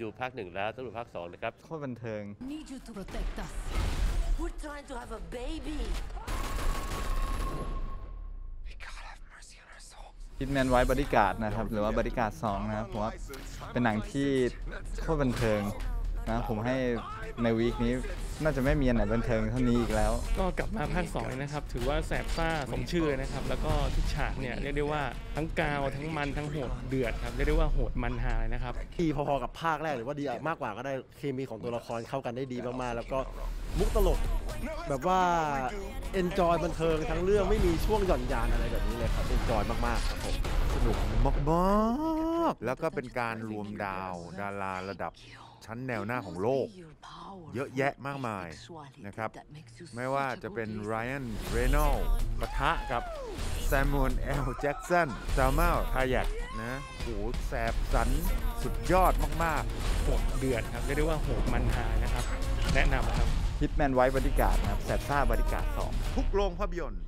ดูภาคหนึ่งแล้วต้องดูภาคสองนะครับโคตรบันเทิง Need you to protect us. We're trying to have a baby. Hitman White Bodyguard นะครับหรือว่า Bodyguard 2นะครับผมว่าเป็นหนังที่โคตรบันเทิงนะผมให้ในวีคนี้น่าจะไม่มีอันไหนบันเทิงเท่านี้อีกแล้วก็กลับมาภาค2เลยนะครับถือว่าแสบซ่าสมชื่อเลยนะครับแล้วก็ทุกฉากเนี่ยเรียกได้ว่าทั้งกาวทั้งมันทั้งโหดเดือดครับเรียกได้ว่าโหดมันหาเลยนะครับดีพอๆกับภาคแรกหรือว่าดีมากกว่าก็ได้เคมีของตัวละครเข้ากันได้ดีมากๆแล้วก็มุกตลกแบบว่าเอนจอยบันเทิงทั้งเรื่องไม่มีช่วงหย่อนยานอะไรแบบนี้เลยครับเอนจอยมากๆครับผมสนุกมากๆแล้วก็เป็นการรวมดาวดาราระดับชั้นแนวหน้าของโลกเยอะแยะมากมายนะครับไม่ว่าจะเป็นไรอันเรโนลด์ปะทะกับแซมมูน แจ็กสันซามาลทายักนะโหแสบสันสุดยอดมากโหดเดือดครับเรียกได้ว่าโหดมันหานะครับแนะนำครับ Hitman White Bodyguard นะครับแสบซ่า Bodyguard 2 ๆทุกโรงภาพยนตร์